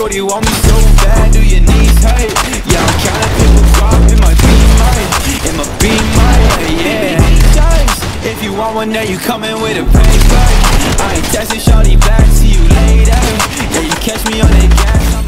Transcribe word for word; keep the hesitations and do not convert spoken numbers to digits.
Shorty want me so bad, do your knees hurt? Yeah, I'm counting people drop in my beamer, in my beamer, yeah. Just, if you want one, then you coming with a paper. I ain't texting shorty back, see you later. Yeah, you catch me on that gas.